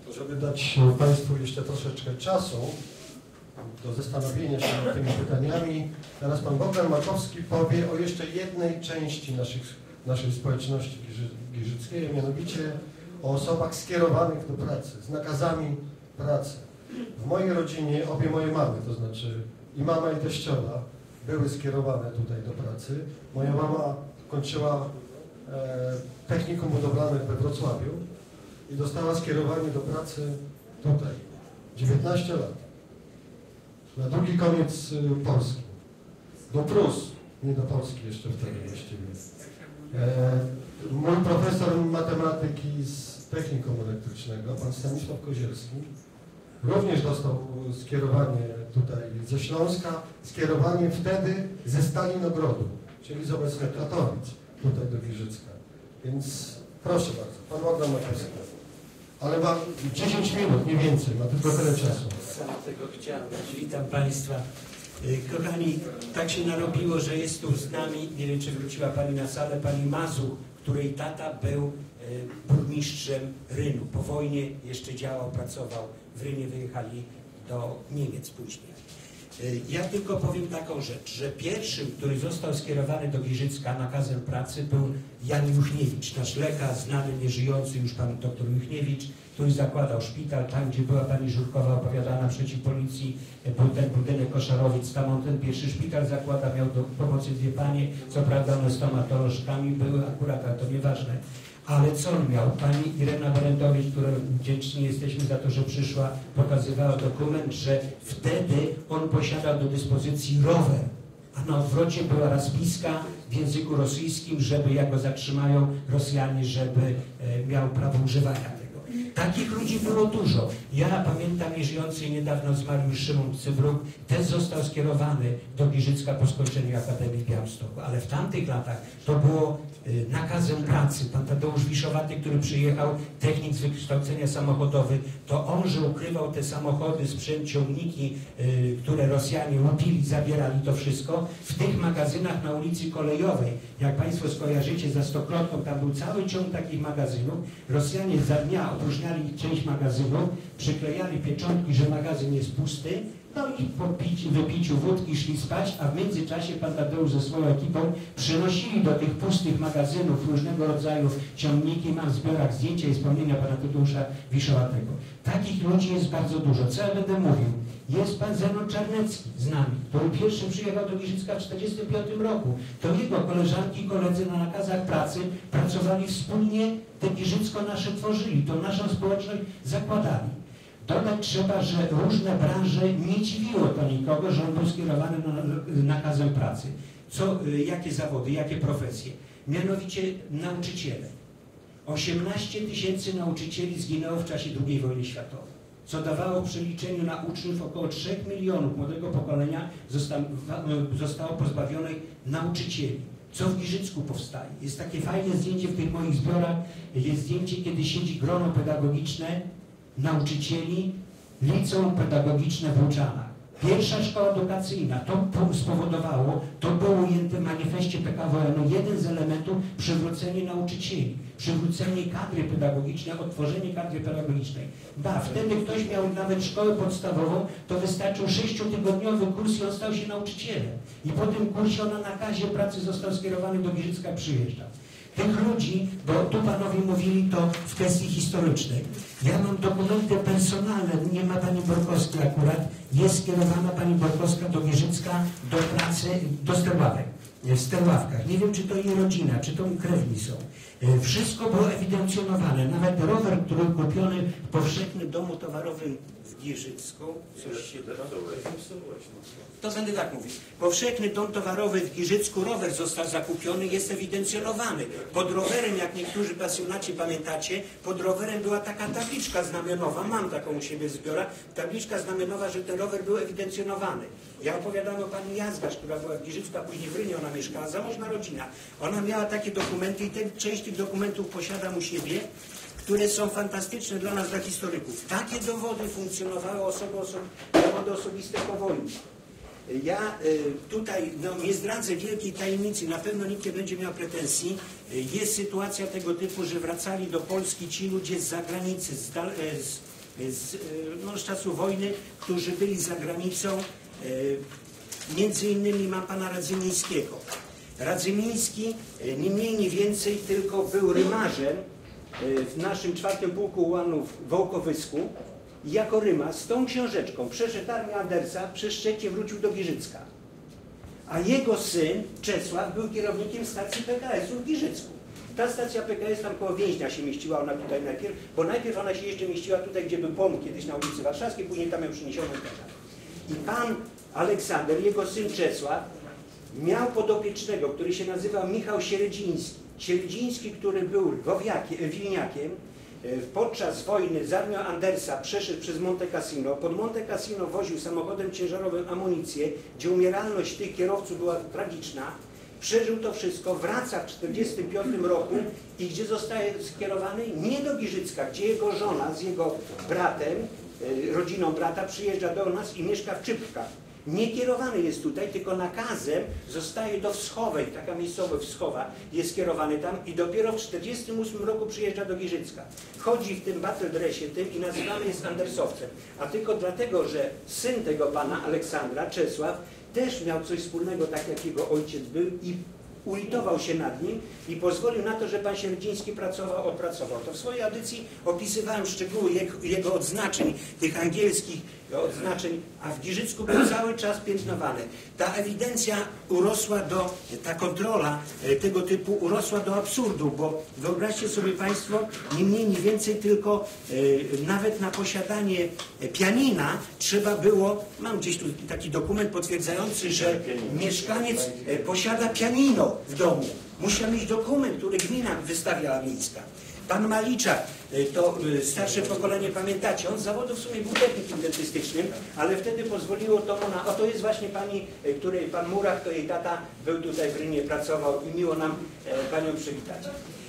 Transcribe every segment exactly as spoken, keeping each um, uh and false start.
Żeby dać Państwu jeszcze troszeczkę czasu do zastanowienia się nad tymi pytaniami, teraz Pan Bogdan Makowski powie o jeszcze jednej części naszych, naszej społeczności giżyckiej, mianowicie o osobach skierowanych do pracy, z nakazami pracy. W mojej rodzinie obie moje mamy, to znaczy i mama, i teściowa, były skierowane tutaj do pracy. Moja mama kończyła e, technikum budowlane we Wrocławiu i dostała skierowanie do pracy tutaj. dziewiętnaście lat. Na drugi koniec y, Polski. Do Prus, nie do Polski jeszcze wtedy właściwie. E, mój profesor matematyki z technikum elektrycznego, pan Stanisław Kozielski, również dostał skierowanie tutaj ze Śląska, skierowanie wtedy ze Stalinogrodu, czyli z obecnych Katowic, tutaj do Giżycka. Więc proszę bardzo, pan Bogdan Makowski. Ale ma dziesięć minut, nie więcej, ma tylko tyle czasu. Sam tego chciałem. Witam Państwa. Kochani, tak się narobiło, że jest tu z nami, nie wiem czy wróciła Pani na salę, Pani Mazuch, której tata był burmistrzem Rynu. Po wojnie jeszcze działał, pracował w Rynie, wyjechali do Niemiec później. Ja tylko powiem taką rzecz, że pierwszym, który został skierowany do Giżycka nakazem pracy, był Jan Juchniewicz, nasz lekarz, znany, nieżyjący już pan doktor Juchniewicz, który zakładał szpital, tam gdzie była pani Żurkowa opowiadana przeciw policji, był ten budynek Koszarowiec, tam on ten pierwszy szpital zakłada, miał do pomocy dwie panie, co prawda one stomatolożkami były akurat, ale to nieważne. Ale co on miał? Pani Irena Berendowicz, którą wdzięczni jesteśmy za to, że przyszła, pokazywała dokument, że wtedy on posiadał do dyspozycji rower, a na odwrocie była rozpiska w języku rosyjskim, żeby jak go zatrzymają Rosjanie, żeby e, miał prawo używania tego. Takich ludzi było dużo. Ja pamiętam nieżyjący niedawno zmarły Szymon Cybruk, też został skierowany do Giżycka po skończeniu Akademii w Białymstoku, ale w tamtych latach to było y, nakazem pracy. Pan Tadeusz Wiszowaty, który przyjechał, technik z wykształcenia samochodowy, to on, że ukrywał te samochody, sprzęt, ciągniki, y, które Rosjanie łupili, zabierali to wszystko, w tych magazynach na ulicy Kolejowej, jak Państwo skojarzycie, za Stokrotką, tam był cały ciąg takich magazynów. Rosjanie za dnia opróżniali część magazynu, przyklejali pieczątki, że magazyn jest pusty, no i po piciu, wypiciu wódki szli spać, a w międzyczasie pan Tadeusz ze swoją ekipą przynosili do tych pustych magazynów różnego rodzaju ciągniki. Mam w zbiorach zdjęcia i wspomnienia pana Tadeusza Wiszowatego. Takich ludzi jest bardzo dużo. Co ja będę mówił? Jest pan Zenon Czarnecki z nami, który pierwszy przyjechał do Giżycka w tysiąc dziewięćset czterdziestym piątym roku. To jego koleżanki i koledzy na nakazach pracy pracowali wspólnie, te Giżycko nasze tworzyli, tą naszą społeczność zakładali. Dodać trzeba, że różne branże nie dziwiło to nikogo, że on był skierowany na nakazem pracy. Co, jakie zawody, jakie profesje? Mianowicie nauczyciele. osiemnaście tysięcy nauczycieli zginęło w czasie drugiej wojny światowej, co dawało w przeliczeniu na uczniów około trzech milionów młodego pokolenia zostało pozbawionych nauczycieli. Co w Giżycku powstaje? Jest takie fajne zdjęcie w tych moich zbiorach, jest zdjęcie, kiedy siedzi grono pedagogiczne nauczycieli, liceum pedagogiczne w Łuczanach. Pierwsza szkoła edukacyjna, to spowodowało, to było ujęte w manifestie P K W N-u, jeden z elementów przywrócenie nauczycieli, przywrócenie kadry pedagogicznej, odtworzenie kadry pedagogicznej. Ba, wtedy ktoś miał nawet szkołę podstawową, to wystarczył sześciotygodniowy kurs i on stał się nauczycielem. I po tym kursie on na nakazie pracy został skierowany do Giżycka, przyjeżdżał. Tych ludzi, bo tu panowie mówili to w kwestii historycznej. Ja mam dokumenty personalne, nie ma pani Borkowskiej akurat, jest skierowana pani Borkowska do Giżycka do pracy, do Sterławek, w Sterławkach. Nie wiem, czy to jej rodzina, czy to krewni są. Wszystko było ewidencjonowane. Nawet rower, który kupiony w powszechnym domu towarowym w Giżycku, coś się to będę tak mówić. Powszechny dom towarowy w Giżycku, rower został zakupiony, jest ewidencjonowany. Pod rowerem, jak niektórzy pasjonaci pamiętacie, pod rowerem była taka tabliczka znamionowa, mam taką u siebie w zbiorach, tabliczka znamionowa, że ten rower był ewidencjonowany. Ja opowiadam o pani Jazgasz, która była w Giżycku, a później w Rynie ona mieszkała, zamożna rodzina. Ona miała takie dokumenty i te, część tych dokumentów posiadam u siebie, które są fantastyczne dla nas, dla historyków. Takie dowody funkcjonowały, osoby, osoby, dowody osobiste po wojnie. Ja y, tutaj no, nie zdradzę wielkiej tajemnicy, na pewno nikt nie będzie miał pretensji. Y, jest sytuacja tego typu, że wracali do Polski ci ludzie z zagranicy, z, dal, y, z z, no, z czasu wojny, którzy byli za granicą. Między innymi mam pana Radzymińskiego. Radzymiński nie mniej, nie więcej, tylko był rymarzem w naszym czwartym pułku ułanów w Wołkowysku i jako rymarz z tą książeczką przeszedł armię Andersa, przez Szczecię wrócił do Giżycka. A jego syn, Czesław, był kierownikiem stacji P K S u w Giżycku. Ta stacja P K S tam koło Więźnia się mieściła, ona tutaj najpierw, bo najpierw ona się jeszcze mieściła tutaj, gdzie był pomnik kiedyś na ulicy Warszawskiej, później tam ją przyniesiono. I pan Aleksander, jego syn Czesław, miał podopiecznego, który się nazywał Michał Sieredziński. Sieredziński, który był wilniakiem, podczas wojny z armią Andersa przeszedł przez Monte Cassino. Pod Monte Cassino woził samochodem ciężarowym amunicję, gdzie umieralność tych kierowców była tragiczna. Przeżył to wszystko, wraca w tysiąc dziewięćset czterdziestym piątym roku i gdzie zostaje skierowany? Nie do Giżycka, gdzie jego żona z jego bratem, rodziną brata przyjeżdża do nas i mieszka w Czypkach. Nie kierowany jest tutaj, tylko nakazem zostaje do Wschowej, taka miejscowość Wschowa, jest kierowany tam i dopiero w tysiąc dziewięćset czterdziestym ósmym roku przyjeżdża do Giżycka. Chodzi w tym battle dressie tym i nazywany jest Andersowcem. A tylko dlatego, że syn tego pana Aleksandra, Czesław, też miał coś wspólnego, tak jak jego ojciec był i ulitował się nad nim i pozwolił na to, że pan Sieredziński pracował, opracował. To w swojej audycji opisywałem szczegóły jego, jego odznaczeń, tych angielskich odznaczeń, a w Giżycku był cały czas piętnowany. Ta ewidencja urosła do, ta kontrola tego typu urosła do absurdu, bo wyobraźcie sobie państwo, nie mniej, nie więcej, tylko e, nawet na posiadanie pianina trzeba było, mam gdzieś tu taki dokument potwierdzający, że mieszkaniec posiada pianino w domu. Musiał mieć dokument, który gmina wystawiała miejska. Pan Maliczak, to starsze pokolenie pamiętacie, on z zawodu w sumie był technikiem dentystycznym, ale wtedy pozwoliło to mu na... O, to jest właśnie pani, której pan Murak, to jej tata był tutaj w Rynie, pracował i miło nam panią przywitać.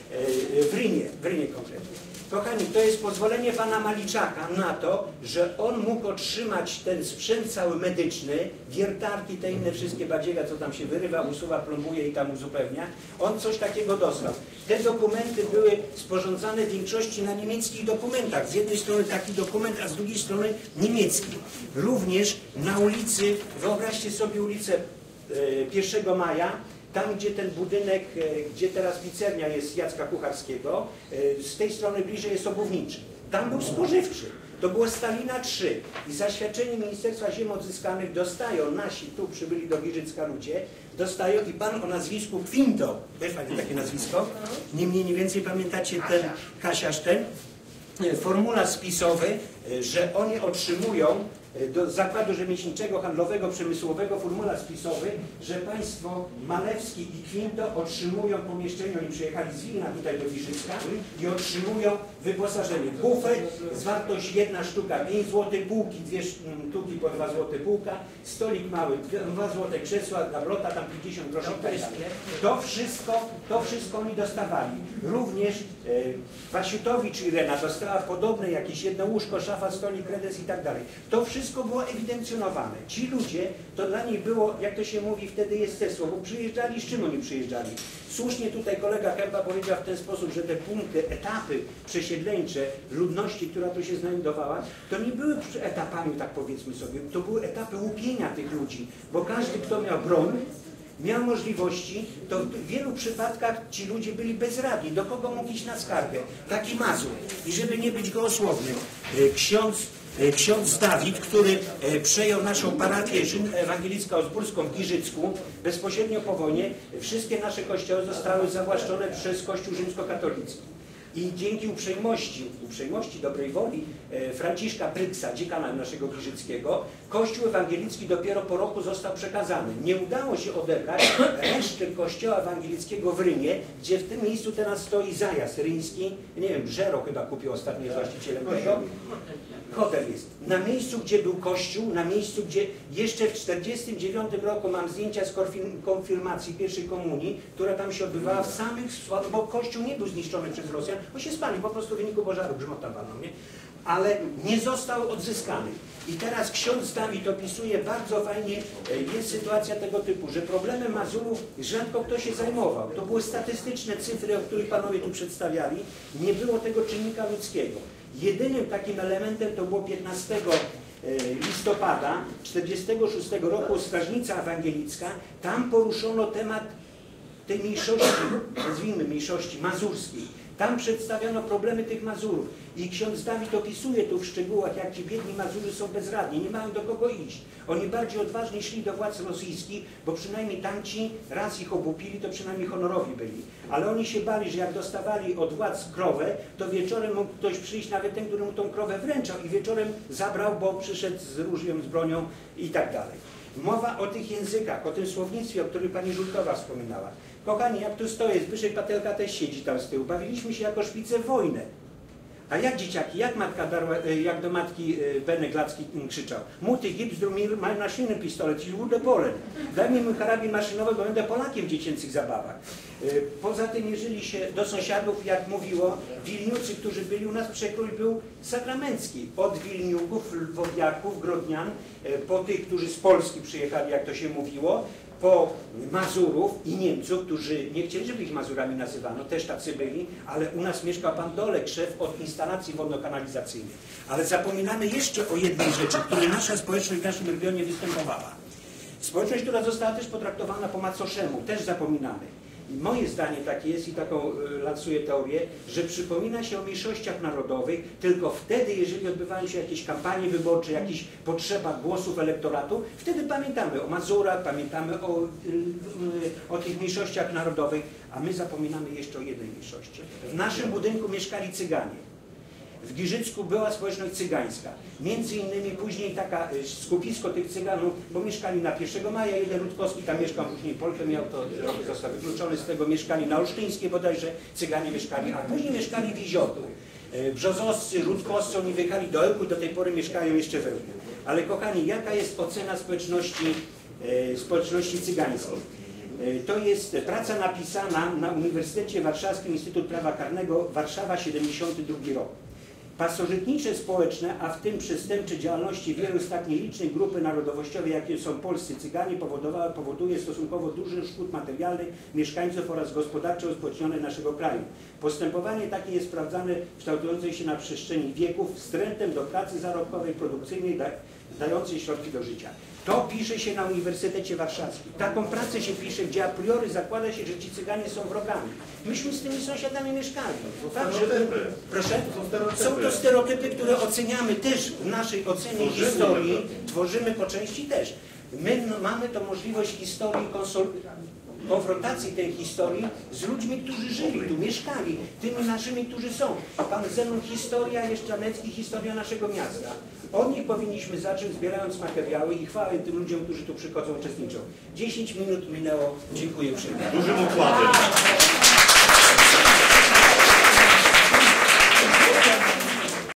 W Rynie, w Rynie konkretnie. Kochani, to jest pozwolenie pana Maliczaka na to, że on mógł otrzymać ten sprzęt cały medyczny, wiertarki, te inne wszystkie badziega, co tam się wyrywa, usuwa, plombuje i tam uzupełnia. On coś takiego dostał. Te dokumenty były sporządzane w większości na niemieckich dokumentach. Z jednej strony taki dokument, a z drugiej strony niemiecki. Również na ulicy, wyobraźcie sobie ulicę pierwszego maja, tam, gdzie ten budynek, gdzie teraz pizzernia jest Jacka Kucharskiego, z tej strony bliżej jest obuwniczy. Tam był spożywczy. To było Stalina trzy. I zaświadczenie Ministerstwa Ziem Odzyskanych dostają nasi, tu przybyli do Giżycka ludzie, dostają i pan o nazwisku Kwinto, też fajne takie nazwisko, nie mniej, nie więcej pamiętacie ten Kasiarz ten, formularz spisowy, że oni otrzymują do Zakładu Rzemieślniczego, Handlowego, Przemysłowego formularz spisowy, że państwo Malewski i Kwinto otrzymują pomieszczenie, oni przyjechali z Wilna tutaj do Giżycka i otrzymują wyposażenie. Bufet z wartość jedna sztuka pięć złotych, półki dwie sztuki po dwa złote półka, stolik mały dwa złote, krzesła, gablota tam pięćdziesiąt groszy. To wszystko, to wszystko oni dostawali. Również e, Wasiutowicz Irena dostała podobne jakieś jedno łóżko, szafa, stolik, kredes i tak dalej. To wszystko było ewidencjonowane. Ci ludzie, to dla nich było, jak to się mówi, wtedy jestestwo, bo przyjeżdżali, z czym oni przyjeżdżali? Słusznie tutaj kolega Kępa powiedział w ten sposób, że te punkty, etapy przesiedleńcze ludności, która tu się znajdowała, to nie były etapami, tak powiedzmy sobie, to były etapy łupienia tych ludzi, bo każdy, kto miał broń, miał możliwości, to w wielu przypadkach ci ludzie byli bezradni. Do kogo mógł iść na skargę? Taki Mazur. I żeby nie być gołosłownym, ksiądz Ksiądz Dawid, który przejął naszą parafię ewangelicko-osburską w Giżycku, bezpośrednio po wojnie, wszystkie nasze kościoły zostały zawłaszczone przez Kościół rzymskokatolicki. I dzięki uprzejmości, uprzejmości dobrej woli Franciszka Pryksa, dziekana naszego Giżyckiego, Kościół ewangelicki dopiero po roku został przekazany. Nie udało się odebrać reszty Kościoła ewangelickiego w Rymie, gdzie w tym miejscu teraz stoi zajazd ryński. Nie wiem, Żero chyba kupił ostatnio właścicielem tego. Hotel jest. Na miejscu, gdzie był kościół, na miejscu, gdzie jeszcze w tysiąc dziewięćset czterdziestym dziewiątym roku mam zdjęcia z konfirmacji pierwszej komunii, która tam się odbywała w samych, bo kościół nie był zniszczony przez Rosjan, on się spalił po prostu w wyniku pożaru, grzmota walną, nie? Ale nie został odzyskany. I teraz ksiądz Dawid opisuje bardzo fajnie, jest sytuacja tego typu, że problemem Mazurów rzadko kto się zajmował. To były statystyczne cyfry, o których panowie tu przedstawiali. Nie było tego czynnika ludzkiego. Jedynym takim elementem to było piętnastego listopada tysiąc dziewięćset czterdziestego szóstego roku Strażnica Ewangelicka. Tam poruszono temat tej mniejszości, nazwijmy mniejszości mazurskiej. Tam przedstawiono problemy tych Mazurów i ksiądz Dawid opisuje tu w szczegółach, jak ci biedni Mazury są bezradni, nie mają do kogo iść. Oni bardziej odważnie szli do władz rosyjskich, bo przynajmniej tamci raz ich obłupili, to przynajmniej honorowi byli. Ale oni się bali, że jak dostawali od władz krowę, to wieczorem mógł ktoś przyjść, nawet ten, który mu tą krowę wręczał i wieczorem zabrał, bo przyszedł z różiem, z bronią i tak dalej. Mowa o tych językach, o tym słownictwie, o którym pani Żulkowa wspominała. Kochani, jak tu stoję, Zbyszek Patelka też siedzi tam z tyłu. Bawiliśmy się jako szpice w wojnę. A jak dzieciaki, jak matka darła, jak do matki Benek Lacki krzyczał: Muty, gips, drumir, maszyny, pistolet, i do polen. Daj mi mój karabin maszynowy, bo będę Polakiem w dziecięcych zabawach. Poza tym, jeżeli się do sąsiadów, jak mówiło, Wilniucy, którzy byli u nas, przekrój był sakramencki. Od Wilniuków, Lwowiaków, Grodnian, po tych, którzy z Polski przyjechali, jak to się mówiło, po Mazurów i Niemców, którzy nie chcieli, żeby ich Mazurami nazywano, też tacy byli, ale u nas mieszkał pan Dolek, szef od instalacji wodno-kanalizacyjnych. Ale zapominamy jeszcze o jednej rzeczy, której nasza społeczność w naszym regionie występowała. Społeczność, która została też potraktowana po macoszemu, też zapominamy. I moje zdanie takie jest i taką y, lansuję teorię, że przypomina się o mniejszościach narodowych tylko wtedy, jeżeli odbywają się jakieś kampanie wyborcze, jakieś potrzeba głosów elektoratu, wtedy pamiętamy o Mazurach, pamiętamy o, y, y, o tych mniejszościach narodowych, a my zapominamy jeszcze o jednej mniejszości. W naszym budynku mieszkali Cyganie. W Giżycku była społeczność cygańska. Między innymi później taka skupisko tych Cyganów, bo mieszkali na pierwszego maja, jeden Rutkowski tam mieszkał, później Polkę miał, to został wykluczony z tego, mieszkali na Olsztyńskiej bodajże, Cyganie mieszkali, a później mieszkali w Iziotu. Brzozowscy, Rutkowscy, oni wyjechali do Ełku i do tej pory mieszkają jeszcze w Ełku. Ale kochani, jaka jest ocena społeczności, społeczności cygańskiej? To jest praca napisana na Uniwersytecie Warszawskim, Instytut Prawa Karnego, Warszawa, siedemdziesiąty drugi rok. Pasożytnicze społeczne, a w tym przestępcze działalności wielu z tak nielicznych grupy narodowościowej, jakie są polscy Cyganie, powodowały, powoduje stosunkowo duży szkód materialnych mieszkańców oraz gospodarczo uspołecznione naszego kraju. Postępowanie takie jest sprawdzane w kształtującej się na przestrzeni wieków wstrętem do pracy zarobkowej, produkcyjnej, dającej środki do życia. To pisze się na Uniwersytecie Warszawskim. Taką pracę się pisze, gdzie a priori zakłada się, że ci Cyganie są wrogami. Myśmy z tymi sąsiadami mieszkali. Tak, żeby... Proszę? Są to stereotypy, które oceniamy też w naszej ocenie historii, tworzymy po części też. My no, mamy to możliwość historii konfrontacji tej historii z ludźmi, którzy żyli tu, mieszkali, tymi naszymi, którzy są. Pan Zenon, historia jest Czarnecki, historia naszego miasta. Od nich powinniśmy zacząć, zbierając materiały i chwałę tym ludziom, którzy tu przychodzą, uczestniczą. dziesięć minut minęło. Dziękuję uprzejmie. Dużym układem.